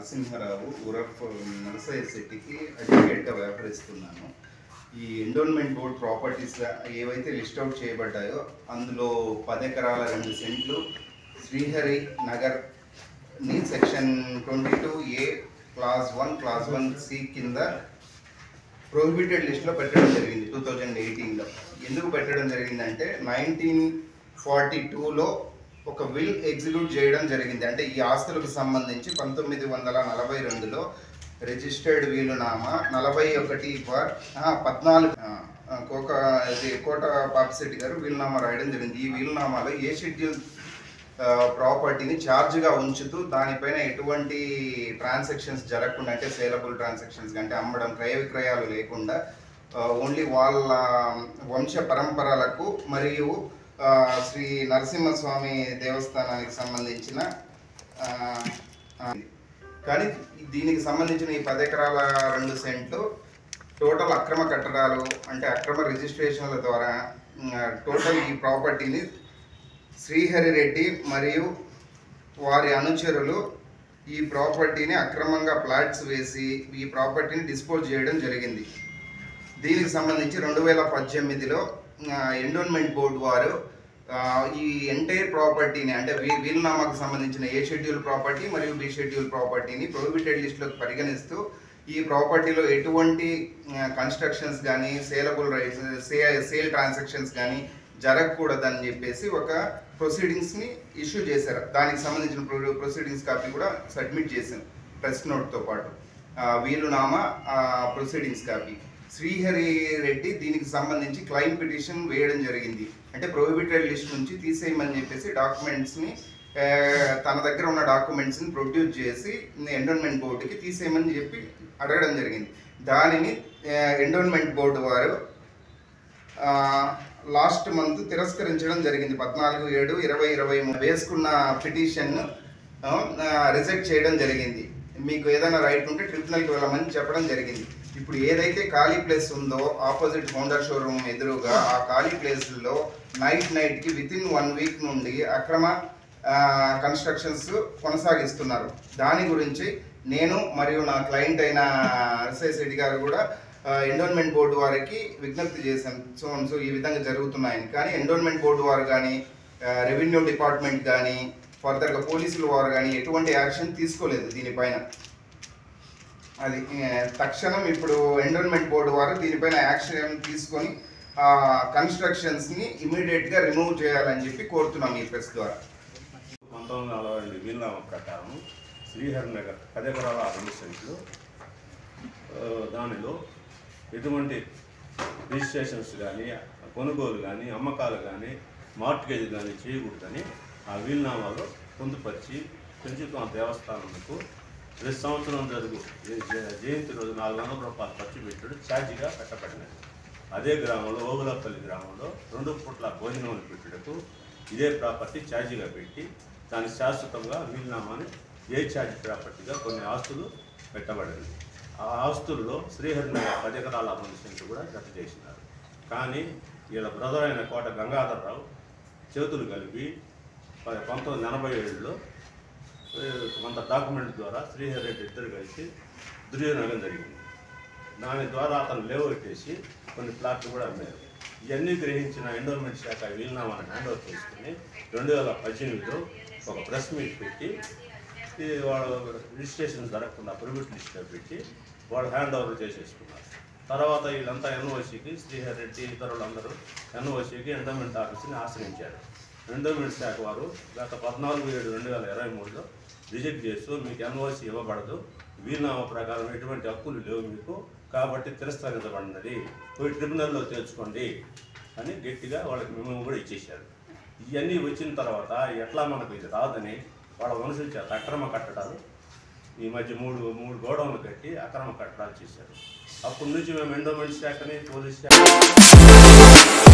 నరసింహారావు ఉరఫ్ నరసయ్య శెట్టికి అడ్వకేట్గా వ్యవహరిస్తున్నాను. ఈ ఎండోన్మెంట్ బోర్డ్ ప్రాపర్టీస్ ఏవైతే లిస్ట్ అవుట్ చేయబడ్డాయో అందులో 10 ఎకరాల 2 సెంట్లు శ్రీహరి నగర్ ని section 22A class 1 class 1C కింద ప్రొహిబిటెడ్ లిస్ట్లో పెట్టడం జరిగింది 2018లో. ఎందుకు పెట్టడం జరిగిందంటే 1942లో ఒక విల్ ఎగ్జిక్యూట్ చేయడం జరిగింది. అంటే ఈ ఆస్తులకు సంబంధించి 1942లో రిజిస్టర్డ్ వీలునామా 41/14 కోట పాపిశెట్టి గారు వీలునామా రాయడం జరిగింది. ఈ వీలునామాలో ఏ షెడ్యూల్ ప్రాపర్టీని ఛార్జ్గా ఉంచుతూ దానిపైన ఎటువంటి ట్రాన్సాక్షన్స్ జరగకుండా, అంటే సేలబుల్ ట్రాన్సాక్షన్స్ అంటే అమ్మడం క్రయ విక్రయాలు లేకుండా ఓన్లీ వాళ్ళ వంశ పరంపరలకు మరియు శ్రీ నరసింహస్వామి దేవస్థానానికి సంబంధించిన కానీ దీనికి సంబంధించిన ఈ 10 ఎకరాల 2 సెంట్లు టోటల్ అక్రమ కట్టడాలు అంటే అక్రమ రిజిస్ట్రేషన్ల ద్వారా టోటల్ ఈ ప్రాపర్టీని శ్రీహరి రెడ్డి మరియు వారి అనుచరులు ఈ ప్రాపర్టీని అక్రమంగా ప్లాట్స్ వేసి ఈ ప్రాపర్టీని డిస్పోజ్ చేయడం జరిగింది. దీనికి సంబంధించి 2018లో ఎండోన్మెంట్ బోర్డు వారు ఈ ఎంటైర్ ప్రాపర్టీని అంటే వీలునామాకు సంబంధించిన ఏ షెడ్యూల్ ప్రాపర్టీ మరియు బి షెడ్యూల్ ప్రాపర్టీని ప్రొహిబిటెడ్ లిస్టులోకి పరిగణిస్తూ ఈ ప్రాపర్టీలో ఎటువంటి కన్స్ట్రక్షన్స్ కానీ సేలబుల్ రైట్స్ సేల్ ట్రాన్సాక్షన్స్ కానీ జరగకూడదని చెప్పేసి ఒక ప్రొసీడింగ్స్ని ఇష్యూ చేశారు. దానికి సంబంధించిన ప్రొసీడింగ్స్ కాపీ కూడా సబ్మిట్ చేశాను ప్రెస్ నోట్తో పాటు వీలునామా ప్రొసీడింగ్స్ కాపీ. శ్రీహరి రెడ్డి దీనికి సంబంధించి క్లైమ్ పిటిషన్ వేయడం జరిగింది. అంటే ప్రొహిబిటెడ్ లిస్ట్ నుంచి తీసేయమని చెప్పేసి డాక్యుమెంట్స్ని తన దగ్గర ఉన్న డాక్యుమెంట్స్ని ప్రొడ్యూస్ చేసి ఎండోన్మెంట్ బోర్డుకి తీసేయమని చెప్పి అడగడం జరిగింది. దానిని ఎండోన్మెంట్ బోర్డు వారు లాస్ట్ మంత్ తిరస్కరించడం జరిగింది. 14/7/2023 వేసుకున్న పిటిషన్ రిజెక్ట్ చేయడం జరిగింది. మీకు ఏదైనా రైట్ ఉంటే ట్రిబ్యునల్కి వెళ్ళమని చెప్పడం జరిగింది. ఇప్పుడు ఏదైతే ఖాళీ ప్లేస్ ఉందో ఆపోజిట్ హోండా షోరూమ్ ఎదురుగా ఆ ఖాళీ ప్లేస్లో నైట్కి వితిన్ 1 వీక్ నుండి అక్రమ కన్స్ట్రక్షన్స్ కొనసాగిస్తున్నారు. దాని గురించి నేను మరియు నా క్లయింట్ అయిన నరసయ్య శెట్టి గారు కూడా ఎండోన్మెంట్ బోర్డు వారికి విజ్ఞప్తి చేశాను. సో ఈ విధంగా జరుగుతున్నాయని. కానీ ఎండోన్మెంట్ బోర్డు వారు కానీ రెవెన్యూ డిపార్ట్మెంట్ కానీ ఫర్దర్గా పోలీసులు వారు కానీ ఎటువంటి యాక్షన్ తీసుకోలేదు దీనిపైన. అది తక్షణం ఇప్పుడు ఎండోన్మెంట్ బోర్డు వారు దీనిపైన యాక్షన్ తీసుకొని కన్స్ట్రక్షన్స్ని ఇమీడియట్గా రిమూవ్ చేయాలని చెప్పి కోరుతున్నాం ఈ ప్రెస్ ద్వారా. 1942 వీలునామా ప్రకారం శ్రీహరి నగర్ 10 ఎకరాల 2 సెంట్లు దానిలో ఎటువంటి రిజిస్ట్రేషన్స్ కానీ కొనుగోలు కానీ అమ్మకాలు కానీ మార్ట్గేజ్ కానీ చేయకూడదని ఆ వీలునామాలో పొందుపరిచి పెంచుతున్న దేవస్థానంకు ప్రతి సంవత్సరం జరుగు జయంతి రోజు 400 రూపాయలు ఖర్చు పెట్టాడు ఛార్జీగా పెట్టబడినది. అదే గ్రామంలో ఓగులపల్లి గ్రామంలో 2 పూట్ల భోజనం పెట్టుటకు ఇదే ప్రాపర్టీ ఛార్జీగా పెట్టి దాని శాశ్వతంగా వీలునామాని ఏ ఛార్జీ ప్రాపర్టీగా కొన్ని ఆస్తులు పెట్టబడింది. ఆ ఆస్తుల్లో శ్రీహరి నగర్ 10 ఎకరాల 2 సెంట్లు కూడా జత చేసినారు. కానీ వీళ్ళ బ్రదర్ అయిన కోట గంగాధర్రావు చేతులు కలిపి 1987లో కొంత డాక్యుమెంట్ ద్వారా శ్రీహరి రెడ్డి ఇద్దరు కలిసి దుర్యోగం జరిగింది. దాని ద్వారా అతను లేవట్టేసి కొన్ని ప్లాట్లు కూడా అమ్మారు. ఇవన్నీ గ్రహించిన ఎండోన్మెంట్ శాఖ వీలునామాను హ్యాండ్ ఓవర్ చేసుకుని 2018లో ఒక ప్రెస్ మీట్ పెట్టి వాళ్ళు రిజిస్ట్రేషన్ జరగకుండా ప్రొహిబిట్ లిస్ట్లో పెట్టి వాళ్ళు హ్యాండ్ ఓవర్ చేసేసుకున్నారు. తర్వాత వీళ్ళంతా ఎన్ఓసీకి శ్రీహరి రెడ్డి ఇతరులందరూ ఎన్ఓసీకి ఎండోమెంట్ ఆఫీస్ని ఆశ్రయించారు. ఎండోమెంట్ శాఖ వారు గత 14/7/2023లో రిజెక్ట్ చేస్తూ మీకు ఎన్ఓసీ ఇవ్వబడదు, వీలునామా ప్రకారం ఎటువంటి హక్కులు లేవు మీకు, కాబట్టి తిరస్కరించబడినది, పోయి ట్రిబ్యునల్లో తేల్చుకోండి అని గట్టిగా వాళ్ళకి మేము కూడా ఇచ్చేశారు. ఇవన్నీ వచ్చిన తర్వాత ఎట్లా మనకు ఇది రాదని వాళ్ళ మనుషుల చేత అక్రమ కట్టడాలు ఈ మధ్య మూడు గోడౌన్లు కట్టి అక్రమ కట్టడాలు చేశారు. అప్పటి నుంచి మేము ఎండోమెంట్ శాఖని పోలీస్ శాఖ